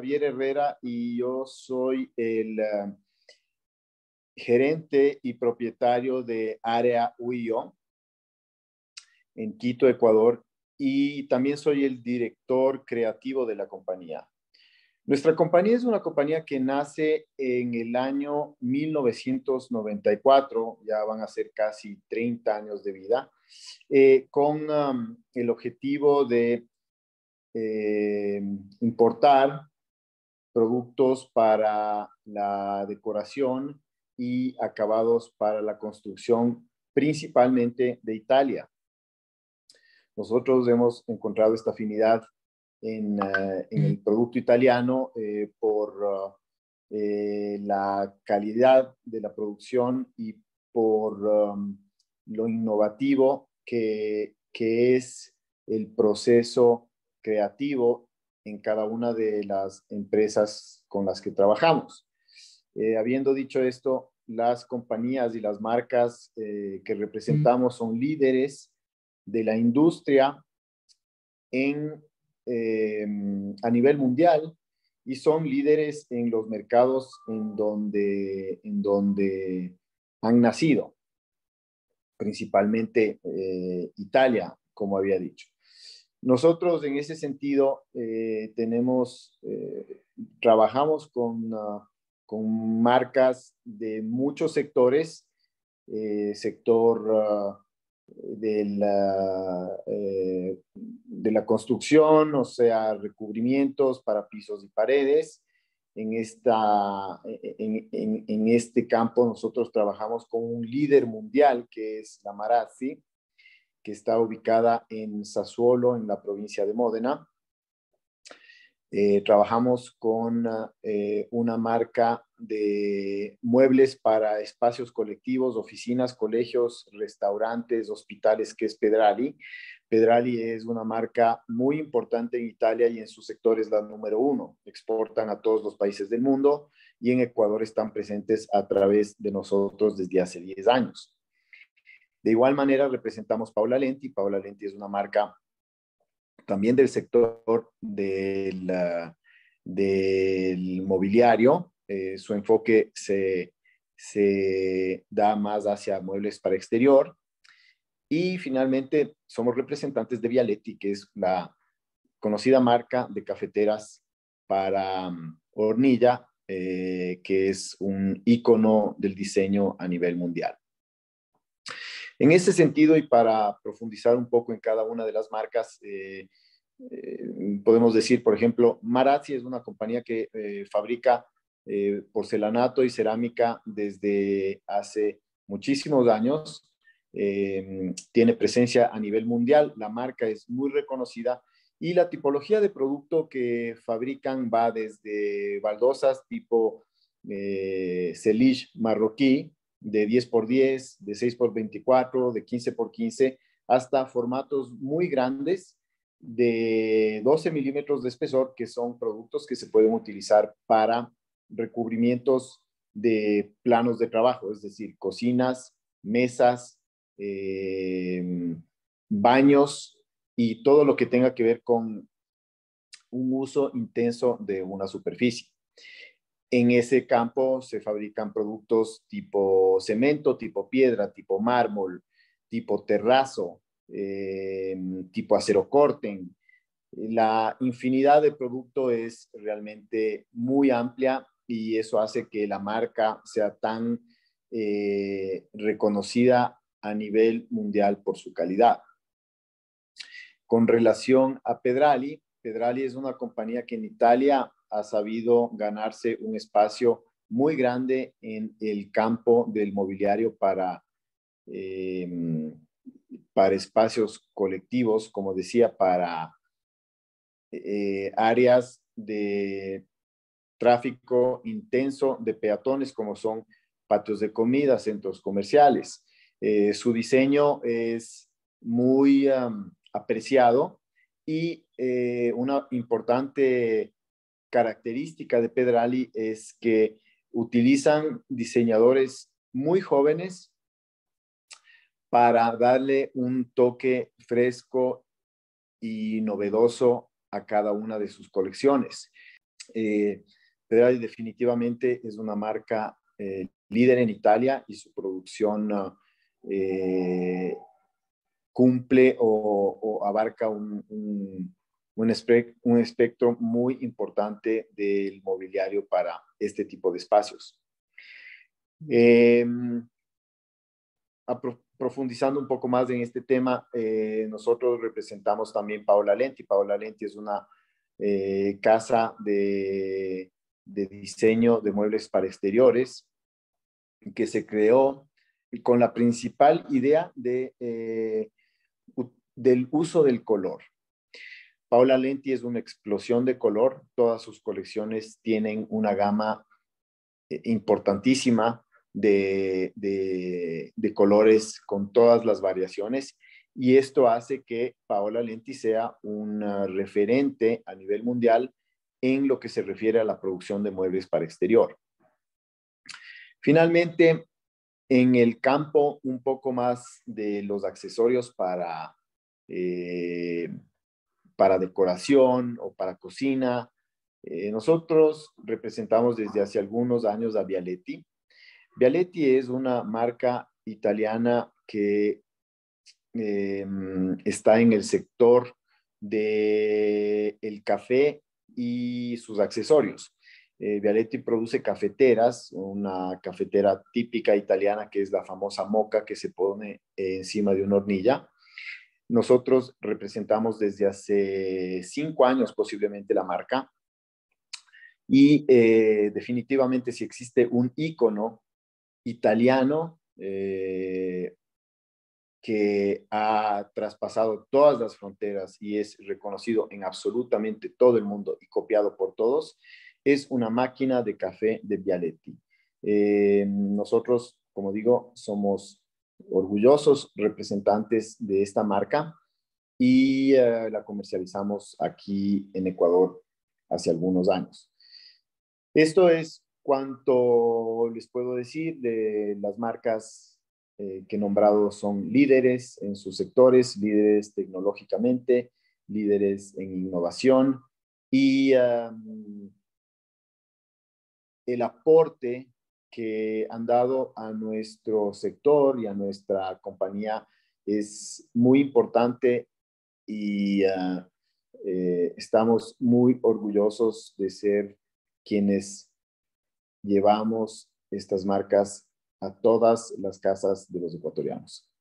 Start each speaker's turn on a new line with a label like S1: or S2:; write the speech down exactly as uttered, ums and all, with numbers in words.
S1: Javier Herrera y yo soy el uh, gerente y propietario de Área U I O en Quito, Ecuador, y también soy el director creativo de la compañía. Nuestra compañía es una compañía que nace en el año mil novecientos noventa y cuatro, ya van a ser casi treinta años de vida, eh, con um, el objetivo de eh, importar productos para la decoración y acabados para la construcción, principalmente de Italia. Nosotros hemos encontrado esta afinidad en, uh, en el producto italiano eh, por uh, eh, la calidad de la producción y por um, lo innovativo que, que es el proceso creativo en cada una de las empresas con las que trabajamos. Eh, habiendo dicho esto, las compañías y las marcas eh, que representamos son líderes de la industria en, eh, a nivel mundial y son líderes en los mercados en donde, en donde han nacido, principalmente eh, Italia, como había dicho. Nosotros en ese sentido eh, tenemos, eh, trabajamos con, uh, con marcas de muchos sectores, eh, sector uh, de, la, eh, de la construcción, o sea, recubrimientos para pisos y paredes. En, esta, en, en, en este campo nosotros trabajamos con un líder mundial que es la Marazzi, que está ubicada en Sassuolo, en la provincia de Módena. Eh, trabajamos con eh, una marca de muebles para espacios colectivos, oficinas, colegios, restaurantes, hospitales, que es Pedrali. Pedrali es una marca muy importante en Italia y en su sector es la número uno. Exportan a todos los países del mundo y en Ecuador están presentes a través de nosotros desde hace diez años. De igual manera representamos Paula Lenti. Paula Lenti es una marca también del sector del, uh, del mobiliario. Eh, su enfoque se, se da más hacia muebles para exterior. Y finalmente somos representantes de Vialetti, que es la conocida marca de cafeteras para um, hornilla, eh, que es un ícono del diseño a nivel mundial. En ese sentido, y para profundizar un poco en cada una de las marcas, eh, eh, podemos decir, por ejemplo, Marazzi es una compañía que eh, fabrica eh, porcelanato y cerámica desde hace muchísimos años. Eh, tiene presencia a nivel mundial, la marca es muy reconocida y la tipología de producto que fabrican va desde baldosas tipo eh, celiche marroquí, de diez por diez, de seis por veinticuatro, de quince por quince, hasta formatos muy grandes de doce milímetros de espesor, que son productos que se pueden utilizar para recubrimientos de planos de trabajo, es decir, cocinas, mesas, eh, baños y todo lo que tenga que ver con un uso intenso de una superficie. En ese campo se fabrican productos tipo cemento, tipo piedra, tipo mármol, tipo terrazo, eh, tipo acero corten. La infinidad de productos es realmente muy amplia y eso hace que la marca sea tan eh, reconocida a nivel mundial por su calidad. Con relación a Pedrali, Pedrali es una compañía que en Italia ha sabido ganarse un espacio muy grande en el campo del mobiliario para, eh, para espacios colectivos, como decía, para eh, áreas de tráfico intenso de peatones, como son patios de comida, centros comerciales. Eh, su diseño es muy um, apreciado y eh, una importante característica de Pedrali es que utilizan diseñadores muy jóvenes para darle un toque fresco y novedoso a cada una de sus colecciones. Eh, Federali definitivamente es una marca eh, líder en Italia y su producción eh, cumple o, o abarca un, un, un, espe un espectro muy importante del mobiliario para este tipo de espacios. Eh, profundizando un poco más en este tema, eh, nosotros representamos también Paola Lenti. Paola Lenti es una eh, casa de, de diseño de muebles para exteriores que se creó con la principal idea de, eh, del uso del color. Paola Lenti es una explosión de color. Todas sus colecciones tienen una gama eh, importantísima de, de, de colores con todas las variaciones, y esto hace que Paola Lenti sea un uh, referente a nivel mundial en lo que se refiere a la producción de muebles para exterior. Finalmente, en el campo un poco más de los accesorios para, eh, para decoración o para cocina, eh, nosotros representamos desde hace algunos años a Vialetti. Vialetti es una marca italiana que eh, está en el sector del de café y sus accesorios. Eh, Vialetti produce cafeteras, una cafetera típica italiana que es la famosa moka que se pone eh, encima de una hornilla. Nosotros representamos desde hace cinco años posiblemente la marca, y eh, definitivamente si existe un ícono italiano eh, que ha traspasado todas las fronteras y es reconocido en absolutamente todo el mundo y copiado por todos, es una máquina de café de Vialetti. Eh, nosotros, como digo, somos orgullosos representantes de esta marca y uh, la comercializamos aquí en Ecuador hace algunos años. Esto es cuanto les puedo decir de las marcas eh, que he nombrado. Son líderes en sus sectores, líderes tecnológicamente, líderes en innovación, y um, el aporte que han dado a nuestro sector y a nuestra compañía es muy importante, y uh, eh, estamos muy orgullosos de ser quienes llevamos estas marcas a todas las casas de los ecuatorianos.